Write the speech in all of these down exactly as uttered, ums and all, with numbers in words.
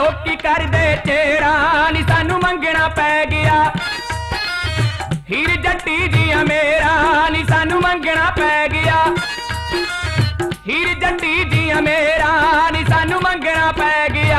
लोकी कर दे चेड़ा नी सानू मंगना पै गया। हीर जट्टी दिया मेरा नी सानू मंगना पै गया। हीर जट्टी दिया मेरा नी सानू मंगना पै गया।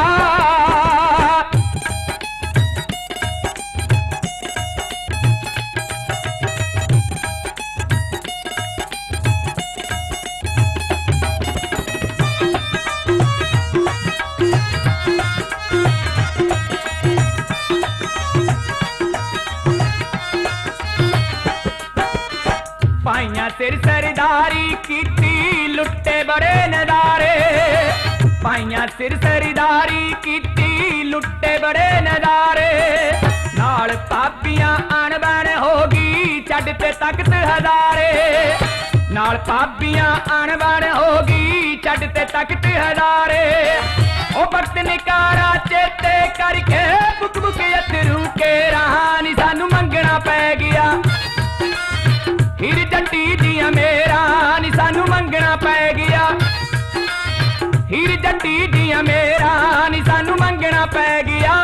पाइया सिर सरदारी कीती लुट्टे बड़े नजारे। पाइया सिर सरदारी कीती लुट्टे बड़े नजारे। नाल पापियां अणबण होगी चढ़ते तख्त हजारे। नाल पापियां अणबण होगी चढ़ते तख्त हजारे। ओ भक्त निकारा चेते करके बुक बुक अथरू के रहानी सानू मंगना पै गया। हीर जट्टी दिया मेरा नी सानू मंगना पै गया। हीर जट्टी दिया मेरा नी सानू मंगना पै गया।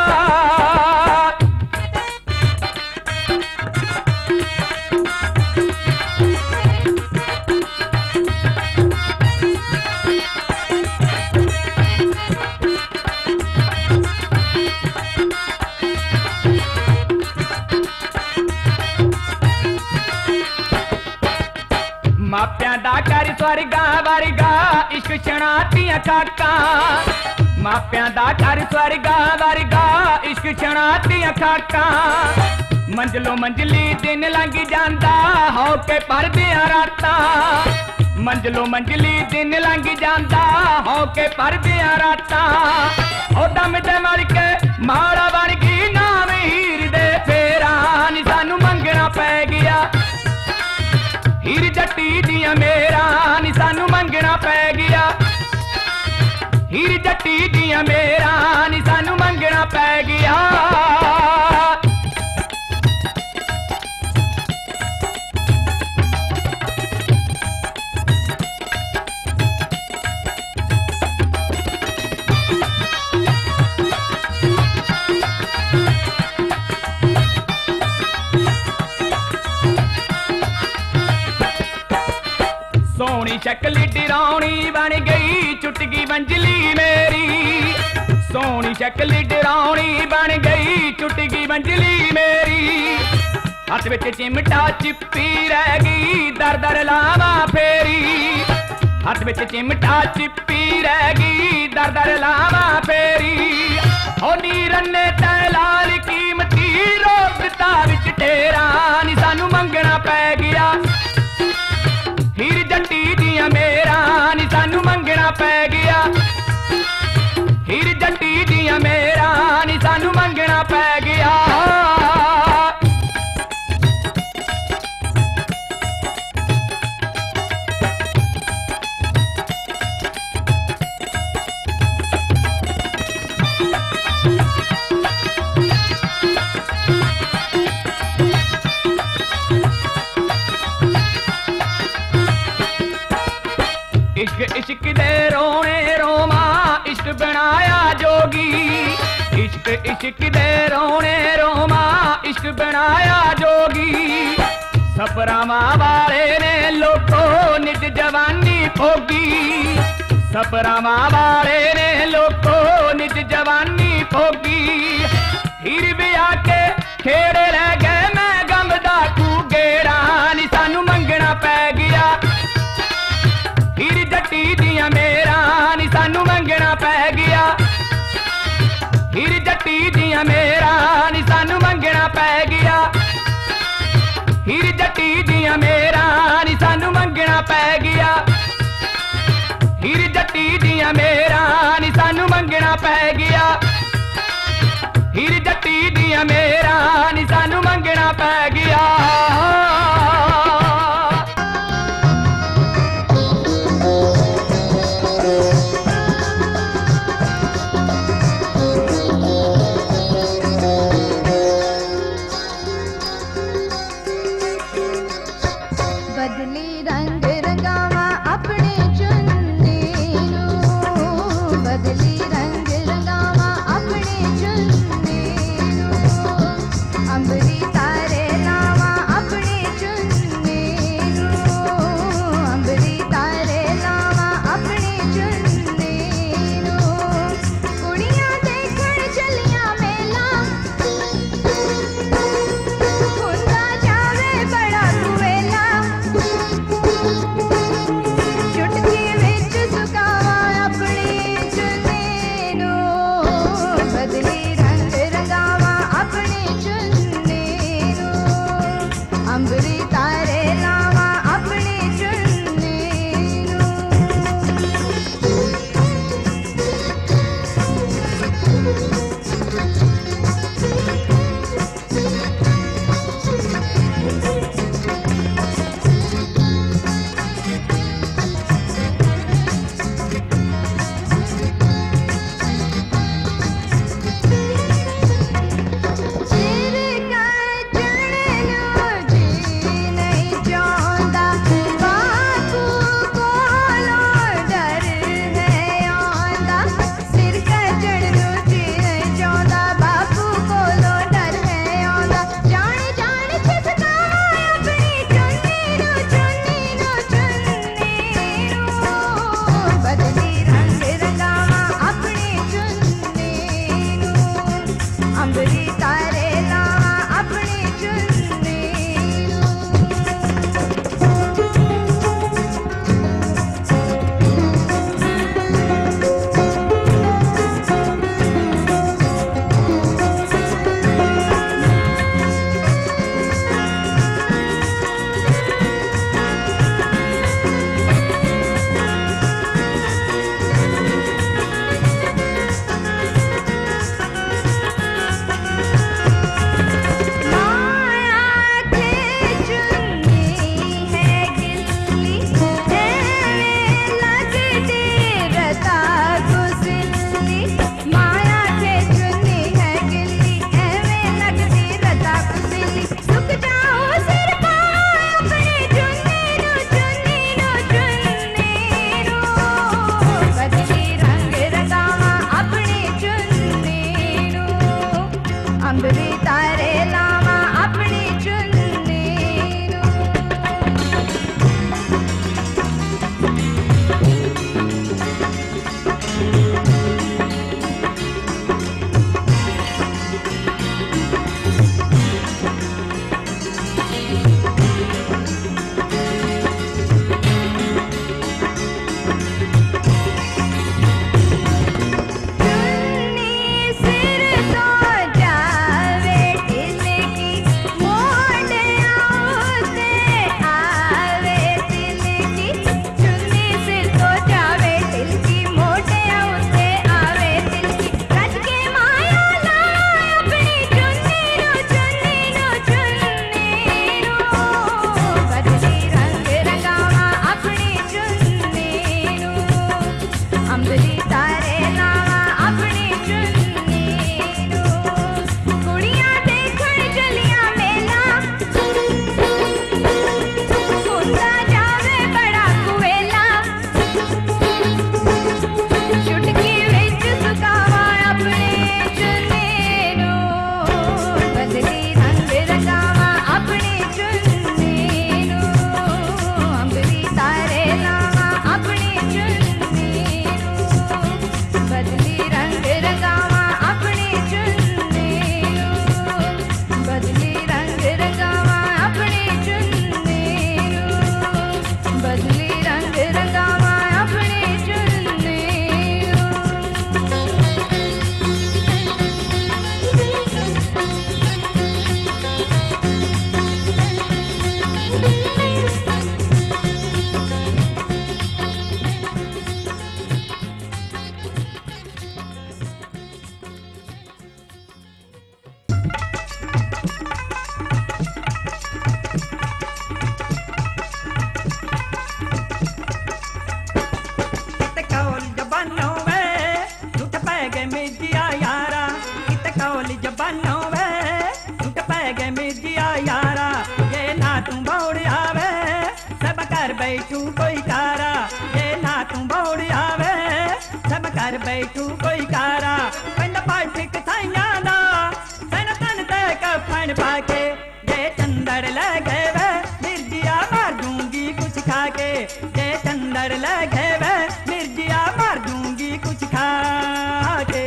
मापियां दा कर स्वर्गा वर्गा इश्क छणातियां खाका। मापियां दा कर स्वर्गा वर्गा इश्क छणातियां खाका। मंजलो मंजली दिन लंघ जांदा हो के परदियां रातां। मंजलो मंजली दिन लंघ जांदा हो के परदियां रातां। ओ दम ते मल के माड़ा बन गई नाम हीर दे फेरा नी सानू मंगना पै गया। हीर जट्टी दिया मेरा नी सानू मंगना पै गया। हीर जट्टी दिया मेरा नी सानू मंगना पै गया। सोनी शक्ल डरावनी बन गई चुटकी मंजली मेरी। सोनी शक्ल डरावनी बन गई चुटकी मंजली मेरी। हथ विच चिमटा चिप्पी रह गई दर दर लावा फेरी। हथ विच चिमटा चिप्पी रह गई दर दर लावा फेरी। ओ नीरन्ने तै लाल कीमती रोक दिता विच टेरा नी सानू मंगना पै गया। हीर जट्टी दिया मेरा नी सानू मंगना पै गया। हीर जट्टी दिया मेरा नी सानू मंगना पै गया। इश्क इश्क दे रोने रोमा इश्क बनाया जोगी। इश्क इश्क दे रोने रोमा इश्क बनाया जोगी। सपरामा वाले ने लोको निज जवानी भोगी। सपरामा वाले ने लोको निज जवानी भोगी। हीर भी आके खेड़े रह गए मैं गमदा कू गेड़ा नी सानू मंगना पै गया। हीर जट्टी दिया मेरा नी सानू मंगना पै गया। हीर जट्टी दिया मेरा नी सानू मंगना पै गया। हीर जट्टी दिया मेरा नी सानू मंगना पै गया। हीर जट्टी दिया मेरा नी सानू मंगना पै गया। हीर जट्टी दिया मेरा नी सानू मंगना पै गया। बदली रंग रंगावा अपने बैठू कोई कारा, ये ना तू बौड़ आवे सब कर बैठू कोई कारा। पिंड पाठिक थाइया दा सन तन ते कफन पाके, ये चंदर लगे वे मिर्जिया मार दूंगी कुछ खाके। ये चंदर लगे वे मिर्जिया मार दूंगी कुछ खाके।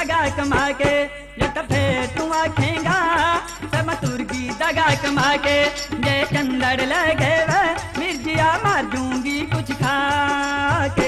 दगा कमा के, जट फिर तू आखेगा सब तुर्गी दगा कमा के। जे चंदड़ लगे वे मिर्जिया मार दूंगी कुछ खा के।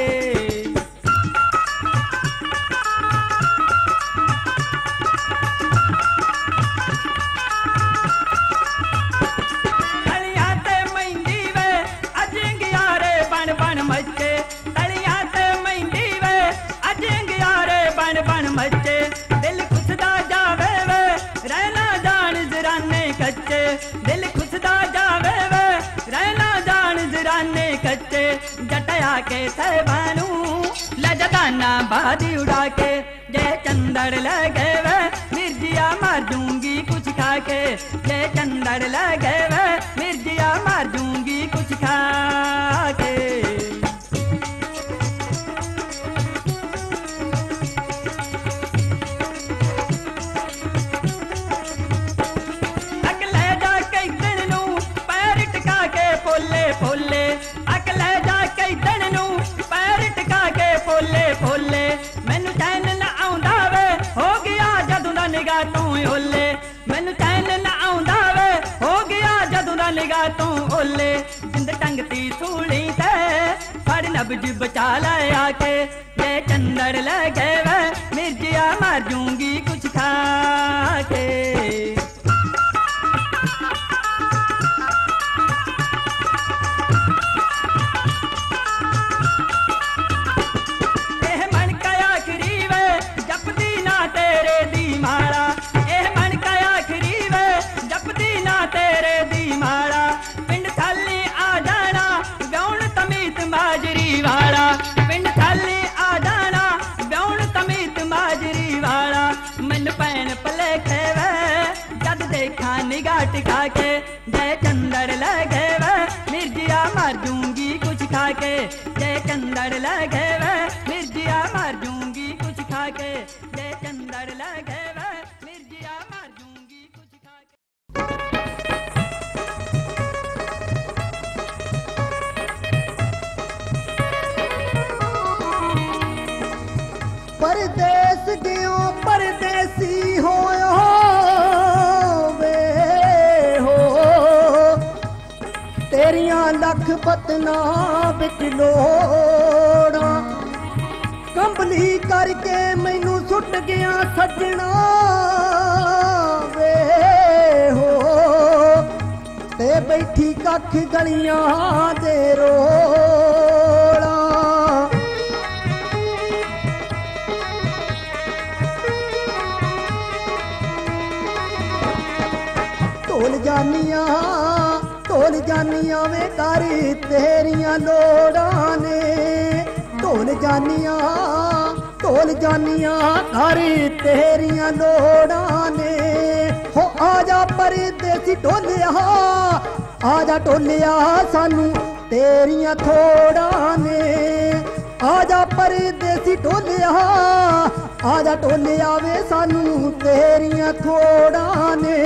बन मचे दिल खुसदा जावे वे रहना जान जराने कच्चे। दिल खुसदा जावे वे रहना जान जराने कच्चे। जटया के सहबानू लजदाना बादी उड़ा के। जे चंदड़ लगे वे मिर्जिया मार दूंगी कुछ खा के। जे चंदड़ लगे वे मिर्जिया मार दूंगी कुछ खा के। फुले फुले अकले जा कई दिन नू पैर टिका के फुले फुले। मैनू चैन न आउंदा वे हो गया जदों दा निगाह तों ओले। मैनू चैन न आउंदा वे हो गया जदों दा निगाह तों ओले। जिंद टंगती सूली ते फड़ नब्ज बचा ले आके। जे चंदड़ लगे वे मिर्जिया मार दूंगी कुछ खा के। पिंड थाली आ जाना ब्याउन तमीत माजरी वाला। पिंड थाली आ जाना ब्याउन तमीत माजरी वाला। मन पैन पलेखे वे जद देखा निगाह टिका के। जय चंदड़ लगे वे मिर्जिया मार दूंगी कुछ खा के। जय चंदड़ लगे वे मिर्जिया मार दूंगी कुछ खा के। जय चंदड़ लगे वे मिर्जिया मार दूंगी कुछ खा के। परदेस दियो परदेसी होयो वे हो। तेरियां लख पतना बिच लोड़ा। कंबली करके मैनू सुट गया सजना वे हो। ते बैठी कख गलियां दे रोड़ा। ढोल जानिया ढोल जानिया वे कर तेरियां लोड़ां ने। ढोल जानिया ढोल जानिया कर तेरियां लोड़ां ने। हो आजा परदेसी ढोलिया आजा ढोलिया सानू तेरियां थोड़ां ने। आजा परदेसी ढोलिया आजा ढोलिया वे सानू तेरियां थोड़ां ने।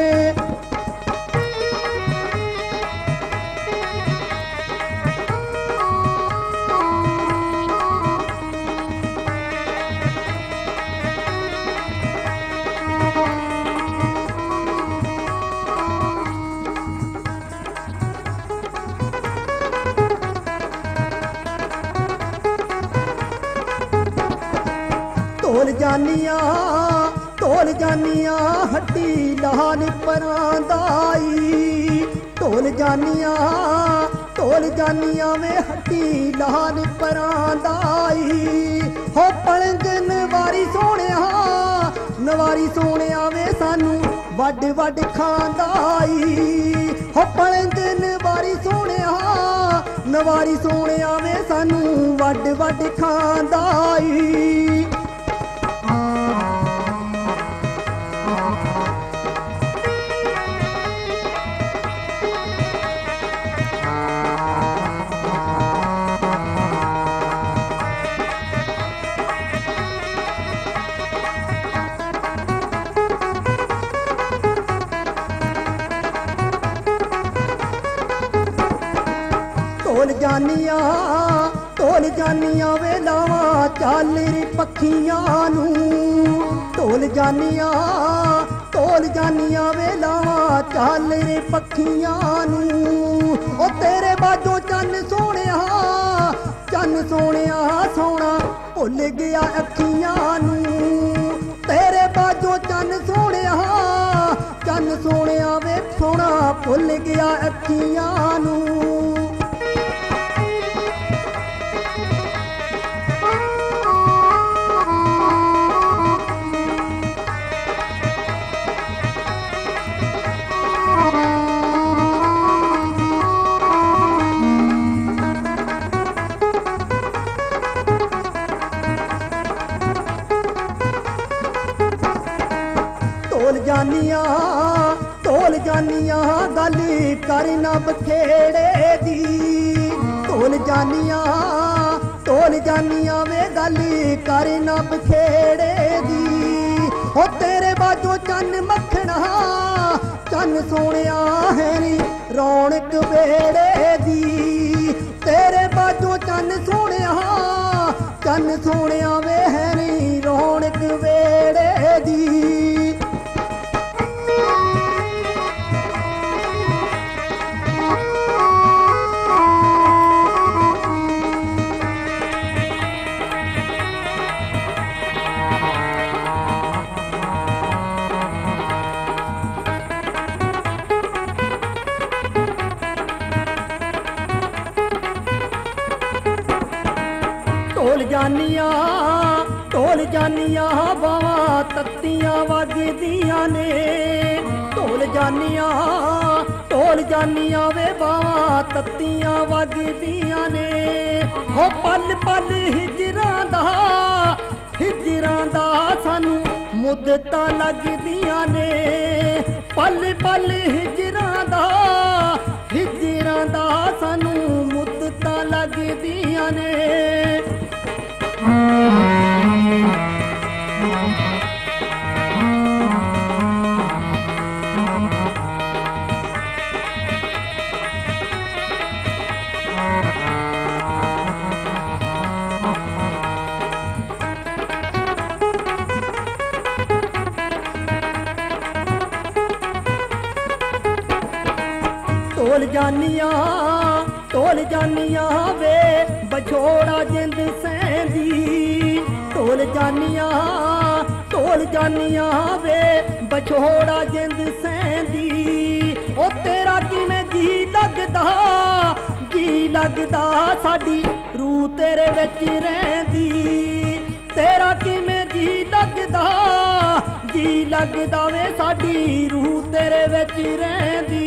ढोल जानिया ढोल जानिया हड्डी लाल परांदाई। ढोल जानिया ढोल जानिया में हड्डी लाल परांदाई। हो पलंग नवारी सोने नवारी सोने वे सानू वड वड खांदाई। हो पलंग नवारी सोने नवारी सोने वे सानू वड वड खांदाई। ढोल जानिया ढोल जानिया वे लावा चाल रे पखियां नू। ਢੋਲ ਜਾਨੀਆਂ ਢੋਲ ਜਾਨੀਆਂ ਵੇ ਲਾਵਾਂ ਚੱਲ ਰੇ ਪੱਖੀਆਂ ਨੂੰ ਉਹ ਤੇਰੇ ਬਾਝੋਂ ਚੰਨ ਸੋਹਣਿਆ ਚੰਨ ਸੋਹਣਿਆ ਸੋਹਣਾ ਭੁੱਲ ਗਿਆ ਅੱਖੀਆਂ ਨੂੰ ਤੇਰੇ ਬਾਝੋਂ ਚੰਨ ਸੋਹਣਿਆ ਚੰਨ ਸੋਹਣਿਆ ਵੇ ਸੋਹਣਾ ਭੁੱਲ ਗਿਆ ਅੱਖੀਆਂ ਨੂੰ ਢੋਲ ਜਾਨੀਆਂ ਢੋਲ ਜਾਨੀਆਂ ਗੱਲ ਕਰ ਨਾ ਬਖੇੜੇ ਦੀ ਢੋਲ ਜਾਨੀਆਂ ਢੋਲ ਜਾਨੀਆਂ ਵੇ ਗੱਲ ਕਰ ਨਾ ਬਖੇੜੇ ਦੀ ਹੋ ਤੇਰੇ ਬਾਝੋਂ ਚੰਨ ਮੱਖਣਾ ਚੰਨ ਸੋਹਣਿਆ ਹੈ ਨੀ ਰੌਣਕ ਵੇੜੇ ਦੀ ਤੇਰੇ ਬਾਝੋਂ ਚੰਨ ਸੋਹਣਿਆ ਚੰਨ ਸੋਹਣਿਆ ਵੇ ਹੈ ਨੀ ਰੌਣਕ ਵੇੜੇ ਦੀ ਢੋਲ ਜਾਨੀਆਂ ਢੋਲ ਜਾਨੀਆਂ ਬਾਵਾਂ ਤੱਤੀਆਂ ਵੱਜਦੀਆਂ ਨੇ ਢੋਲ ਜਾਨੀਆਂ ਢੋਲ ਜਾਨੀਆਂ ਵੇ ਬਾਵਾਂ ਤੱਤੀਆਂ ਵੱਜਦੀਆਂ ਨੇ ਹੋ ਪਲ ਪਲ ਹਿਜਰਾਂ ਦਾ ਹਿਜਰਾਂ ਦਾ ਸਾਨੂੰ ਮੁੱਦਤਾਂ ਲੱਗਦੀਆਂ ਨੇ ਪਲ ਪਲ ਹਿਜਰਾਂ ਦਾ ਹਿਜਰਾਂ ਦਾ ਸਾਨੂੰ ਮੁੱਦਤਾਂ ਲੱਗਦੀਆਂ ਨੇ ਢੋਲ ਜਾਨੀਆਂ ਢੋਲ ਜਾਨੀਆਂ ਵੇ ਬਛੋੜਾ ਜਿੰਦ ਸੈਂਦੀ ਢੋਲ ਜਾਨੀਆਂ ਢੋਲ ਜਾਨੀਆਂ ਵੇ ਬਛੋੜਾ ਜਿੰਦ ਸੈਂਦੀ ਉਹ ਤੇਰਾ ਕਿਵੇਂ ਜੀ ਲੱਗਦਾ ਜੀ ਲੱਗਦਾ ਸਾਡੀ ਰੂਹ ਤੇਰੇ ਵਿੱਚ ਰਹਿੰਦੀ ਤੇਰਾ ਕਿਵੇਂ ਜੀ ਲੱਗਦਾ ਜੀ ਲੱਗਦਾ ਵੇ ਸਾਡੀ ਰੂਹ ਤੇਰੇ ਵਿੱਚ ਰਹਿੰਦੀ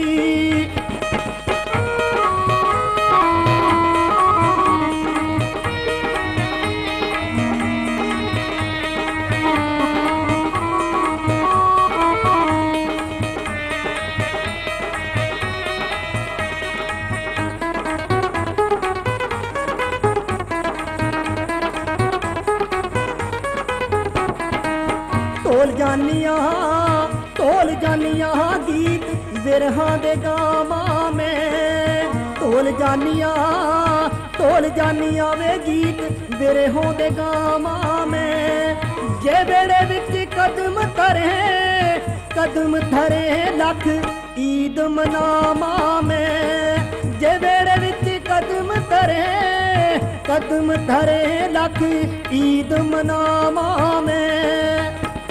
ਢੋਲ ਜਾਨੀਆਂ ਢੋਲ ਜਾਨੀਆਂ ਗੀਤ ਬਿਰਹਾਂ ਦੇ ਗਾਵਾਂ ਮੈਂ ਢੋਲ ਜਾਨੀਆਂ ਢੋਲ ਜਾਨੀਆਂ ਵੇ ਗੀਤ ਬਿਰਹੋਂ ਦੇ ਗਾਵਾਂ ਮੈਂ ਜੇ ਵੇੜੇ ਵਿੱਚ ਕਦਮ ਧਰੇ ਕਦਮ ਧਰੇ ਲੱਖ ਈਦ ਮਨਾਵਾਂ ਮੈਂ ਜੇ ਵੇੜੇ ਵਿੱਚ ਕਦਮ ਧਰੇ ਕਦਮ ਧਰੇ ਲੱਖ ਈਦ ਮਨਾਵਾਂ ਮੈਂ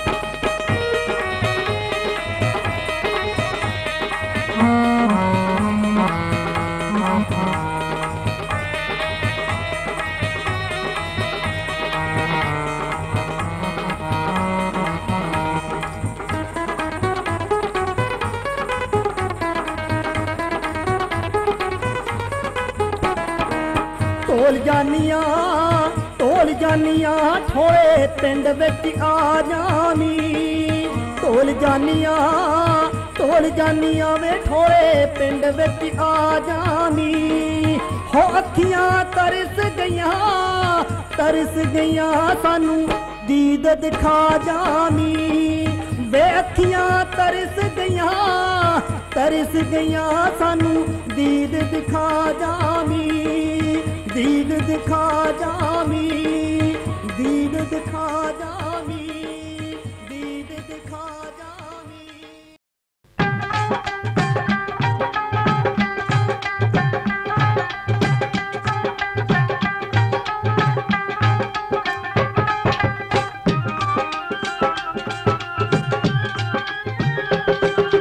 ਢੋਲ ਜਾਨੀਆਂ ਢੋਲ ਜਾਨੀਆਂ ਠੋਏ ਪਿੰਡ ਵਿੱਚ ਆ ਜਾਵੀਂ ਢੋਲ ਜਾਨੀਆਂ ਢੋਲ ਜਾਨੀਆਂ ਵੇ ਠੋਏ ਪਿੰਡ ਵਿੱਚ ਆ ਜਾਵੀਂ ਹੋ ਅੱਖੀਆਂ ਤਰਸ ਗਈਆਂ ਤਰਸ ਗਈਆਂ ਸਾਨੂੰ ਦੀਦ ਦਿਖਾ ਜਾਵੀਂ ਵੇ ਅੱਖੀਆਂ ਤਰਸ ਗਈਆਂ ਤਰਸ ਗਈਆਂ ਸਾਨੂੰ ਦੀਦ ਦਿਖਾ ਜਾਵੀਂ ਦੀਦ ਦਿਖਾ ਜਾਵੀਂ ਦੀਦ ਦਿਖਾ ਜਾਵੀਂ।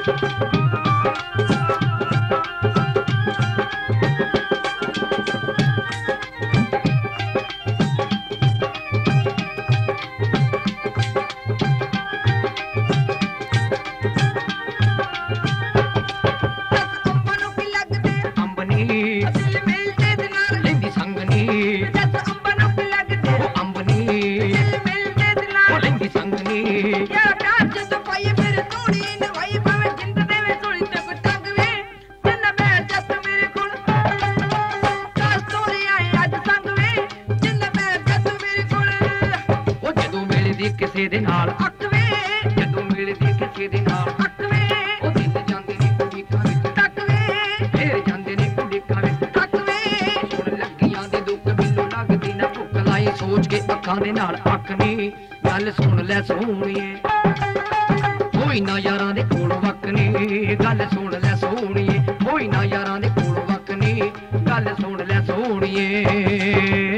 ਕਿਸੇ ਦੇ ਨਾਲ ਅੱਖ ਵੇ ਜਦੋਂ ਮਿਲਦੀ ਕਿਸੇ ਦੇ ਨਾਲ ਅੱਖ ਵੇ ਉਹ ਦਿਲ ਜਾਂਦੇ ਨੇ ਕੁੜੀਆਂ ਵਿੱਚ ਟੱਕ ਵੇ ਫੇਰ ਜਾਂਦੇ ਨੇ ਕੁੜੀਆਂ ਵਿੱਚ ਟੱਕ ਵੇ ਹੁਣ ਲੱਗੀਆਂ ਦੇ ਦੁੱਖ ਮੈਨੂੰ ਲੱਗਦੀ ਨਾ ਭੁੱਖ ਲਾਈ ਸੋਚ ਕੇ ਅੱਖਾਂ ਦੇ ਨਾਲ ਅੱਖ ਨੀ ਗੱਲ ਸੁਣ ਲੈ ਸੋਹਣੀਏ ਕੋਈ ਨਾ ਯਾਰਾਂ ਦੇ ਕੋਲ ਵਕ ਨੀ ਗੱਲ ਸੁਣ ਲੈ ਸੋਹਣੀਏ ਕੋਈ ਨਾ ਯਾਰਾਂ ਦੇ ਕੋਲ ਵਕ ਨੀ ਗੱਲ ਸੁਣ ਲੈ ਸੋਹਣੀਏ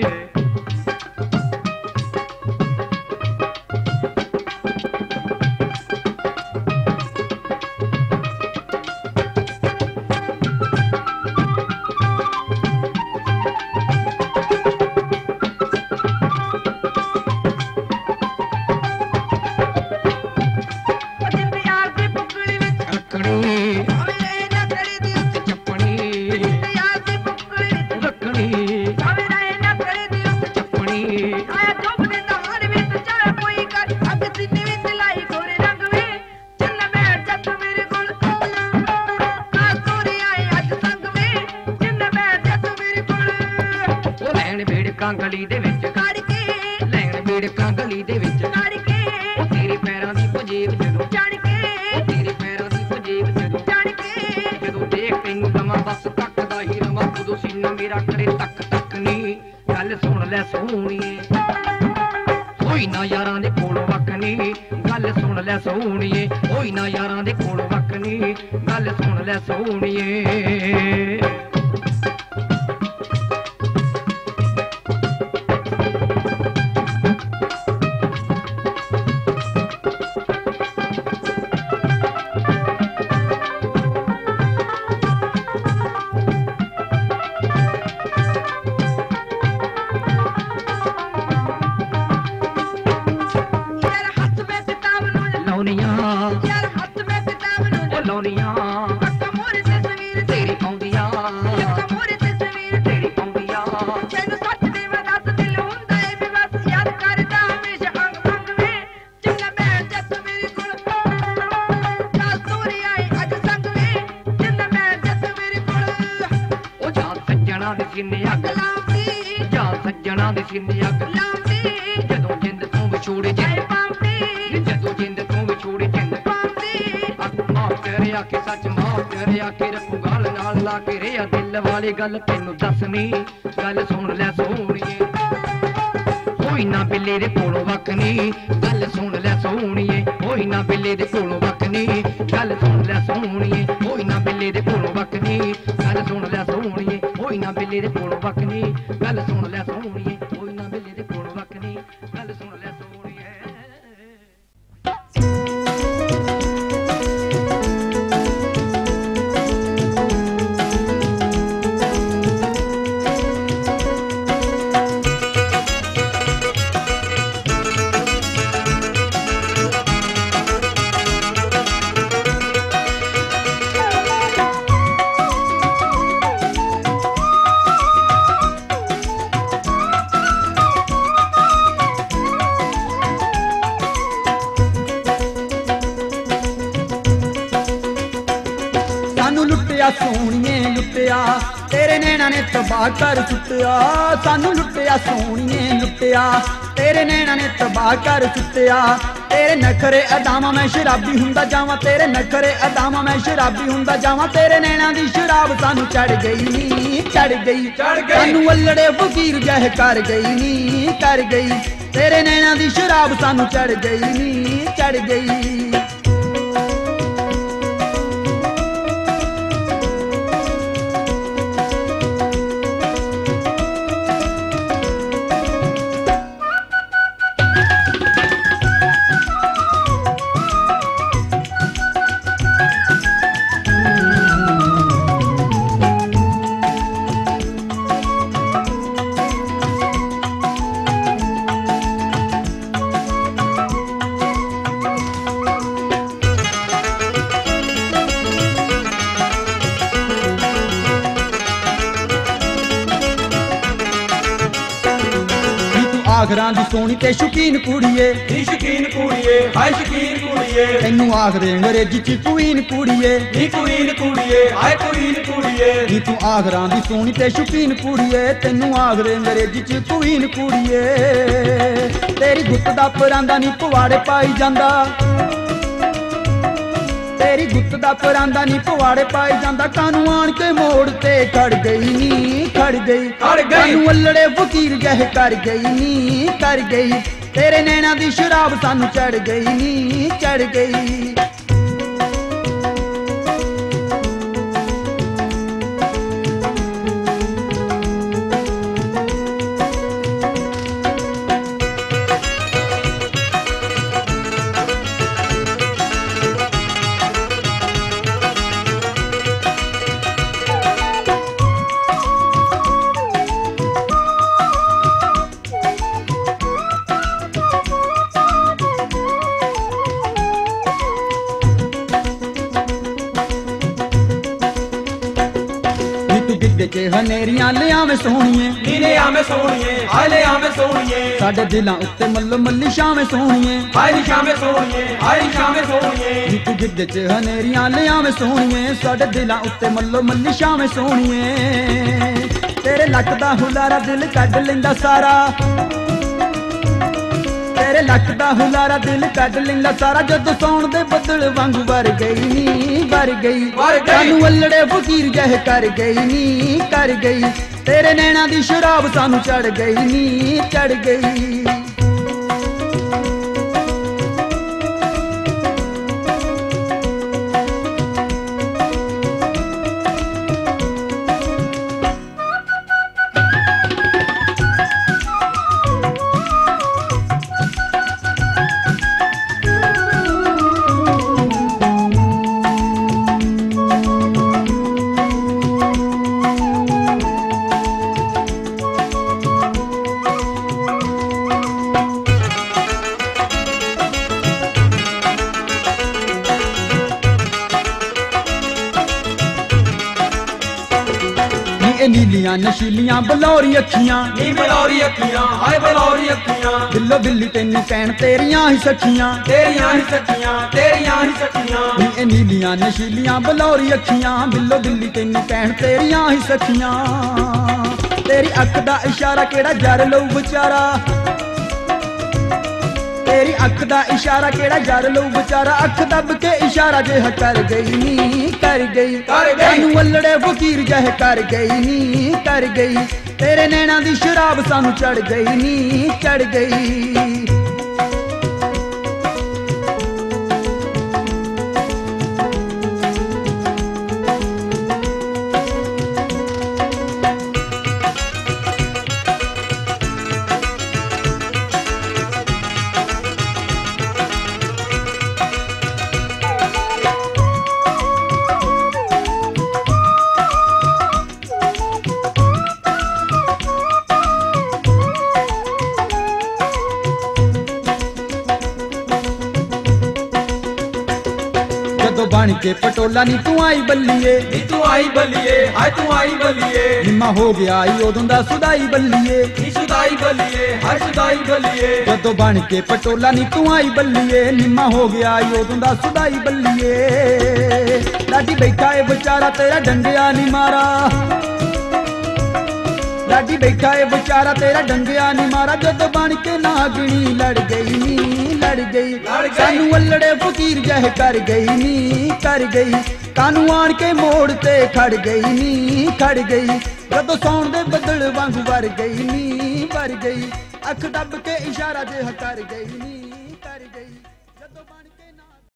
ਗਲੀ ਦੇ ਵਿੱਚ ਖੜ ਕੇ ਲੈਣ ਬੇੜਕਾਂ ਗਲੀ ਦੇ ਵਿੱਚ ਖੜ ਕੇ ਉਹ ਤੇਰੇ ਪੈਰਾਂ ਦੀ ਪਜੇਬ ਜਦੋਂ ਚੜ ਕੇ ਉਹ ਤੇਰੇ ਪੈਰਾਂ ਦੀ ਪਜੇਬ ਜਦੋਂ ਚੜ ਕੇ ਜਦੋਂ ਦੇਖ ਤੈਨੂੰ ਦਮਾ ਬਸ ਤੱਕਦਾ ਹੀ ਰਵਾਂ ਉਦੋਂ ਸੀਨਾ ਮੇਰਾ ਕਰੇ ਤੱਕ ਤੱਕ ਨੀ ਗੱਲ ਸੁਣ ਲੈ ਸੋਹਣੀਏ ਕੋਈ ਨਾ ਯਾਰਾਂ ਦੇ ਕੋਲ ਵਕ ਨੀ ਗੱਲ ਸੁਣ ਲੈ ਸੋਹਣੀਏ ਕੋਈ ਨਾ ਯਾਰਾਂ ਦੇ ਕੋਲ ਵਕ ਨੀ ਗੱਲ ਸੁਣ ਲੈ ਸੋਹਣੀਏ ਜਿੰਨੇ ਅੱਗ ਲਾਉਂਦੀ ਜਾਂ ਸੱਜਣਾ ਦੇ ਸਿੰਨੇ ਅੱਗ ਲਾਉਂਦੀ ਜਦੋਂ ਜਿੰਦ ਤੋਂ ਵਿਛੋੜੇ ਜਿੰਦ ਪਾਉਂਦੀ ਜਦੋਂ ਜਿੰਦ ਤੋਂ ਵਿਛੋੜੇ ਜਿੰਦ ਪਾਉਂਦੀ ਮਾਂ ਤੇਰੇ ਆਖੇ ਸੱਚ ਮਾਂ ਤੇਰੇ ਆਖੇ ਰੱਖੂ ਗਾਲ ਨਾਲ ਲਾ ਕੇ ਰਿਆ ਦਿਲ ਵਾਲੀ ਗੱਲ ਤੈਨੂੰ ਦੱਸਣੀ ਗੱਲ ਸੁਣ ਲੈ ਸੋਹਣੀਏ ਕੋਈ ਨਾ ਬਿੱਲੇ ਦੇ ਕੋਲੋਂ ਵਕ ਨੀ ਗੱਲ ਸੁਣ ਲੈ ਸੋਹਣੀਏ ਕੋਈ ਨਾ ਬਿੱਲੇ ਦੇ ਕੋਲੋਂ ਵਕ ਨੀ ਗੱਲ ਸੁਣ ਲੈ ਸੋਹਣੀਏ ਕੋਈ ਨਾ ਬਿੱਲੇ ਦੇ ਕੋਲੋਂ ਵਕ ਨੀ ਗੱਲ ਸੁਣ ਲੈ ਸੋਹਣੀਏ ਕੋਈ ਨਾ ਬਿੱਲੇ ਦੇ ਕੋਲੋਂ ਵਕ ਨੀ ਗੱਲ ਸੁਣ ਲੈ ਸੋਹਣੀਏ ਕੋਈ ਨਾ ਬਿੱਲੇ ਦੇ ਕੋਲੋਂ ਵਕ ਨੀ ਗੱਲ ਸੁਣ ਲੈ ਸੋਹਣੀਏ ਸੋਹਣੀਏ ਲੁੱਟਿਆ ਤੇਰੇ ਨੈਣਾ ਨੇ ਤਬਾਹ ਕਰ ਸੁੱਟਿਆ ਸਾਨੂੰ ਲੁੱਟਿਆ ਸੋਹਣੀਏ ਲੁੱਟਿਆ ਤੇਰੇ ਨੈਣਾ ਨੇ ਤਬਾਹ ਕਰ ਸੁੱਟਿਆ ਤੇਰੇ ਨਖਰੇ ਅਦਾਵਾਂ ਮੈਂ ਸ਼ਰਾਬੀ ਹੁੰਦਾ ਜਾਵਾਂ ਤੇਰੇ ਨਖਰੇ ਅਦਾਵਾਂ ਮੈਂ ਸ਼ਰਾਬੀ ਹੁੰਦਾ ਜਾਵਾਂ ਤੇਰੇ ਨੈਣਾ ਦੀ ਸ਼ਰਾਬ ਸਾਨੂੰ ਚੜ ਗਈ ਨੀ ਚੜ ਗਈ ਸਾਨੂੰ ਅੱਲੜੇ ਫਕੀਰ ਜਹ ਕਰ ਗਈ ਨੀ ਕਰ ਗਈ ਤੇਰੇ ਨੈਣਾ ਦੀ ਸ਼ਰਾਬ ਸਾਨੂੰ ਚੜ ਗਈ ਨੀ ਚੜ ਗਈ ਆਖਰਾਂ ਦੀ ਸੋਹਣੀ ਤੇ ਸ਼ੌਕੀਨ ਕੁੜੀਏ, ਨੀ ਸ਼ਕੀਨ ਕੁੜੀਏ, ਹਾਏ ਸ਼ਕੀਨ ਕੁੜੀਏ, ਤੈਨੂੰ ਆਖਦੇ ਅੰਗਰੇਜ਼ੀ ਚ ਕੁਈਨ ਕੁੜੀਏ, ਨੀ ਕੁਈਨ ਕੁੜੀਏ, ਹਾਏ ਕੁਈਨ ਕੁੜੀਏ, ਨੀ ਤੂੰ ਆਖਰਾਂ ਦੀ ਸੋਹਣੀ ਤੇ ਸ਼ੌਕੀਨ ਕੁੜੀਏ, ਤੈਨੂੰ ਆਖਦੇ ਅੰਗਰੇਜ਼ੀ ਚ ਕੁਈਨ ਕੁੜੀਏ। ਤੇਰੀ ਗੁੱਤ ਦਾ ਪਰਾਂਦਾ ਨੀ ਪਵਾੜੇ ਪਾਈ ਜਾਂਦਾ, ਤੇਰੀ ਗੁੱਤ ਦਾ ਪਰਾਂਦਾ ਨੀ ਪਵਾੜੇ ਪਾਈ ਜਾਂਦਾ, ਕਾਨੂੰ ਆਣ ਕੇ ਮੋੜ ਤੇ ਖੜ ਗਈ ਨੀ ਖੜ ਗਈ, ਖੜ ਗਈ। ਕਾਨੂੰ ਅੱਲੜੇ ਫਕੀਰ ਜਿਹੇ ਕਰ ਗਈ ਨੀ ਕਰ ਗਈ, ਤੇਰੇ ਨੈਣਾ ਦੀ ਸ਼ਰਾਬ ਸਾਨੂੰ ਚੜ ਗਈ ਨੀ ਚੜ ਗਈ। ਗਿੱਧੇ ਚ ਹਨੇਰੀਆਂ ਲਿਆਵੇਂ ਸੋਹਣੀਏ, ਨੀ ਲੈ ਆਵੇਂ ਸੋਹਣੀਏ, ਹਾਏ ਲੈ ਆਵੇਂ ਸੋਹਣੀਏ, ਸਾਡੇ ਦਿਲਾਂ ਉੱਤੇ ਮੱਲੋ ਮੱਲੀ ਛਾਵੇਂ ਸੋਹਣੀਏ, ਹਾਏ ਨੀ ਸ਼ਾਮੇ ਸੋਹਣੀਏ, ਹਾਏ ਨੀ ਸ਼ਾਮੇ ਸੋਹਣੀਏ, ਨੀ ਤੂੰ ਗਿੱਧੇ ਚ ਹਨੇਰੀਆਂ ਲਿਆਵੇਂ ਸੋਹਣੀਏ, ਸਾਡੇ ਦਿਲਾਂ ਉੱਤੇ ਮੱਲੋ ਮੱਲੀ ਛਾਵੇਂ ਸੋਹਣੀਏ। ਤੇਰੇ ਲੱਕ ਦਾ ਹੁਲਾਰਾ ਦਿਲ ਕੱਢ ਲੈਂਦਾ ਸਾਰਾ, ਤੇਰੇ ਲੱਕ ਦਾ ਹੁਲਾਰਾ ਦਿਲ ਕੱਢ ਲੈਂਦਾ ਸਾਰਾ, ਜਦੋਂ ਸੌਣ ਦੇ ਬੱਦਲ ਵਾਂਗੂ ਵਰ ਗਈ ਨੀ ਵਰ ਗਈ, ਵਰ ਗਈ। ਸਾਨੂੰ ਅੱਲੜੇ ਫਕੀਰ ਜਿਹੇ ਕਰ ਗਈ ਨੀ ਕਰ ਗਈ, ਤੇਰੇ ਨੈਣਾ ਦੀ ਸ਼ਰਾਬ ਸਾਨੂੰ ਚੜ ਗਈ ਨੀ ਚੜ ਗਈ। ਇਹ ਨੀਲੀਆਂ ਨਸ਼ੀਲੀਆਂ ਬਲੌਰੀ ਅੱਖੀਆਂ, ਨੀ ਬਲੌਰੀ ਅੱਖੀਆਂ, ਹਾਏ ਬਲੌਰੀ ਅੱਖੀਆਂ, ਬਿੱਲੋ ਬਿੱਲੀ ਤੈਨੂੰ ਕਹਿਣ ਤੇਰੀਆਂ ਹੀ ਸਖੀਆਂ, ਤੇਰੀਆਂ ਹੀ ਸੱਚੀਆਂ, ਤੇਰੀਆਂ ਹੀ ਸੱਚੀਆਂ, ਨੀ ਇਹ ਨੀਲੀਆਂ ਨਸ਼ੀਲੀਆਂ ਬਲੌਰੀ ਅੱਖੀਆਂ, ਬਿੱਲੋ ਬਿੱਲੀ ਤੈਨੂੰ ਕਹਿਣ ਤੇਰੀਆਂ ਹੀ ਸਖੀਆਂ। ਤੇਰੀ ਅੱਖ ਦਾ ਇਸ਼ਾਰਾ ਕਿਹੜਾ ਜਰ ਲਊ ਵਿਚਾਰਾ, ਤੇਰੀ ਅੱਖ ਦਾ ਇਸ਼ਾਰਾ ਕਿਹੜਾ ਜਰ ਲਊ ਵਿਚਾਰਾ, ਅੱਖ ਦੱਬ ਕੇ ਇਸ਼ਾਰਾ ਜਿਹਾ ਕਰ ਗਈ ਨੀ ਕਰ ਗਈ, ਕਰ ਗਈ। ਸਾਨੂੰ ਅੱਲੜੇ ਫਕੀਰ ਜਿਹੇ ਕਰ ਗਈ ਨੀ ਕਰ ਗਈ, ਤੇਰੇ ਨੈਣਾ ਦੀ ਸ਼ਰਾਬ ਸਾਨੂੰ ਚੜ ਗਈ ਨੀ ਚੜ ਗਈ। ਜਦੋਂ ਬਣ ਕੇ ਪਟੋਲਾ ਨੀ ਤੂੰ ਆਈ ਬੱਲੀਏ, ਨੀ ਤੂੰ ਆਈ ਬੱਲੀਏ, ਹਾਏ ਤੂੰ ਆਈ ਬੱਲੀਏ, ਨਿੰਮਾ ਹੋ ਗਿਆ ਈ ਉਦੋਂ ਦਾ ਸੁਦਾਈ ਬੱਲੀਏ, ਨੀ ਸੁਦਾਈ ਬੱਲੀਏ, ਹਾਏ ਸੁਦਾਈ ਬੱਲੀਏ, ਜਦੋਂ ਬਣ ਕੇ ਪਟੋਲਾ ਨੀ ਤੂੰ ਆਈ ਬੱਲੀਏ, ਨਿੰਮਾ ਹੋ ਗਿਆ ਈ ਉਦੋਂ ਦਾ ਸੁਦਾਈ ਬੱਲੀਏ। ਲਾਡੀ ਬੈਠਾ ਏ ਵਿਚਾਰਾ ਤੇਰਾ ਡੰਗਿਆ ਨੀ ਮਾਰਾ, ਲਾਡੀ ਬੈਠਾ ਏ ਵਿਚਾਰਾ ਤੇਰਾ ਡੰਗਿਆ ਨੀ ਮਾਰਾ, ਜਦੋਂ ਬਣ ਕੇ ਨਾਗਣੀ ਲੜ ਗਈ ਨੀ ਲੜ ਗਈ, ਲੜ ਗਈ। ਸਾਨੂੰ ਅੱਲੜੇ ਫਕੀਰ ਜਿਹੇ ਕਰ ਗਈ ਨੀ ਕਰ ਗਈ, ਕਾਨੂੰ ਆਣ ਕੇ ਮੋੜ ਤੇ ਖੜ ਗਈ ਨੀ ਖੜ ਗਈ, ਜਦੋਂ ਸੌਣ ਦੇ ਬੱਦਲ ਵਾਂਗੂ ਵਰ ਗਈ ਨੀ ਵਰ ਗਈ, ਅੱਖ ਦੱਬ ਕੇ ਇਸ਼ਾਰਾ ਜਿਹਾ ਕਰ ਗਈ ਨੀ ਕਰ ਗਈ, ਜਦੋਂ ਬਣ ਕੇ